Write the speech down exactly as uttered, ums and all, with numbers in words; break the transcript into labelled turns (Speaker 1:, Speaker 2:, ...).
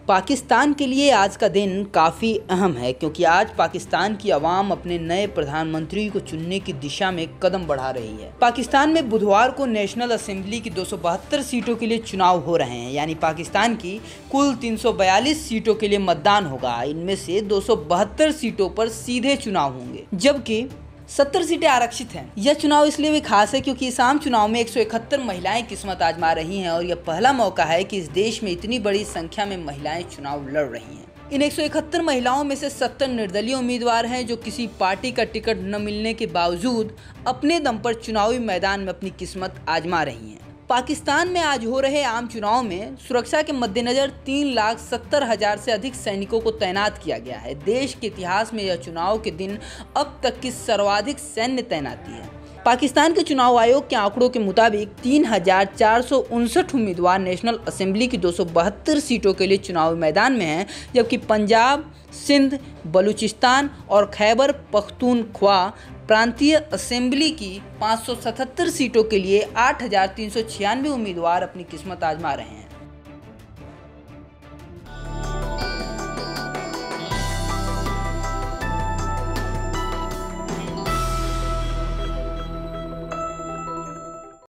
Speaker 1: पाकिस्तान के लिए आज का दिन काफ़ी अहम है क्योंकि आज पाकिस्तान की आवाम अपने नए प्रधानमंत्री को चुनने की दिशा में कदम बढ़ा रही है। पाकिस्तान में बुधवार को नेशनल असेंबली की दो सौ बहत्तर सीटों के लिए चुनाव हो रहे हैं, यानी पाकिस्तान की कुल तीन सौ बयालीस सीटों के लिए मतदान होगा। इनमें से दो सौ बहत्तर सीटों पर सीधे चुनाव होंगे जबकि सत्तर सीटें आरक्षित हैं। यह चुनाव इसलिए भी खास है क्योंकि इस आम चुनाव में एक सौ इकहत्तर महिलाएं किस्मत आजमा रही हैं और यह पहला मौका है कि इस देश में इतनी बड़ी संख्या में महिलाएं चुनाव लड़ रही हैं। इन एक सौ इकहत्तर महिलाओं में से सत्तर निर्दलीय उम्मीदवार हैं जो किसी पार्टी का टिकट न मिलने के बावजूद अपने दम पर चुनावी मैदान में अपनी किस्मत आजमा रही हैं। पाकिस्तान में आज हो रहे आम चुनाव में सुरक्षा के मद्देनजर तीन लाख सत्तर हजार से अधिक सैनिकों को तैनात किया गया है। देश के इतिहास में यह चुनाव के दिन अब तक की सर्वाधिक सैन्य तैनाती है। पाकिस्तान के चुनाव आयोग के आंकड़ों के मुताबिक तीन हजार चार सौ उनसठ उम्मीदवार नेशनल असेंबली की दो सौ बहत्तर सीटों के लिए चुनावी मैदान में हैं, जबकि पंजाब, सिंध, बलूचिस्तान और खैबर पख्तूनख्वा प्रांतीय असेंबली की पाँच सौ सतहत्तर सीटों के लिए आठ हजार तीन सौ छियानवे उम्मीदवार अपनी किस्मत आजमा रहे हैं।